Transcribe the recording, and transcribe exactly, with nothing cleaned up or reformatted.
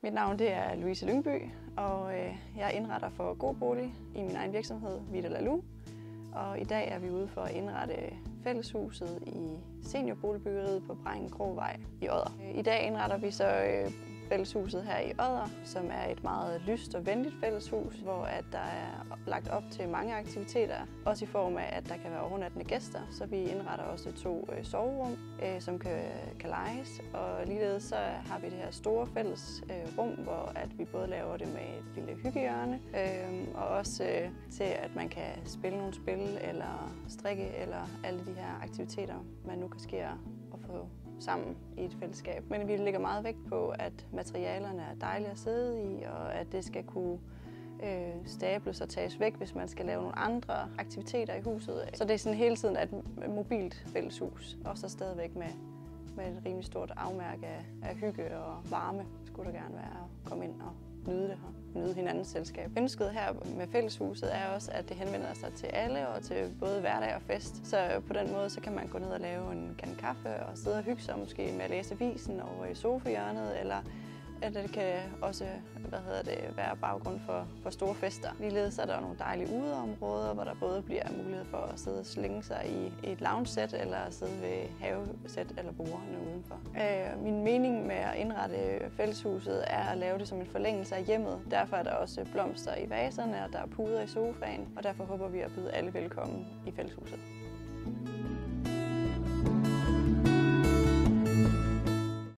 Mit navn det er Louise Lyngby, og jeg indretter for God Bolig i min egen virksomhed, Vida Lalu. Og i dag er vi ude for at indrette fælleshuset i seniorboligbyggeriet på Brændekrovvej i Odder. I dag indretter vi så fælleshuset her i Odder, som er et meget lyst og venligt fælleshus, hvor at der er lagt op til mange aktiviteter, også i form af, at der kan være overnattende gæster. Så vi indretter også to soverum, som kan, kan lejes, og ligeledes så har vi det her store fælles rum, hvor at vi både laver det med et lille hyggehjørne, og også til, at man kan spille nogle spil, eller strikke, eller alle de her aktiviteter, man nu kan ske og få sammen i et fællesskab. Men vi lægger meget vægt på, at materialerne er dejlige at sidde i, og at det skal kunne øh, stables og tages væk, hvis man skal lave nogle andre aktiviteter i huset. Så det er sådan hele tiden et mobilt fælleshus, og så stadigvæk med, med et rimelig stort afmærke af, af hygge og varme. Skulle der gerne være at komme ind og nyde det her, nyde hinandens selskab. Ønsket her med fælleshuset er også, at det henvender sig til alle og til både hverdag og fest. Så på den måde så kan man gå ned og lave en kande kaffe og sidde og hygge sig måske med at læse avisen over i sofahjørnet, eller at det kan også hvad hedder det, være baggrund for, for store fester. Ligeledes er der nogle dejlige udeområder, hvor der både bliver mulighed for at sidde og slænge sig i et lounge-sæt, eller sidde ved havesæt eller bordene udenfor. Øh, min mening med at indrette fælleshuset er at lave det som en forlængelse af hjemmet. Derfor er der også blomster i vaserne, og der er puder i sofaen, og derfor håber vi at byde alle velkommen i fælleshuset.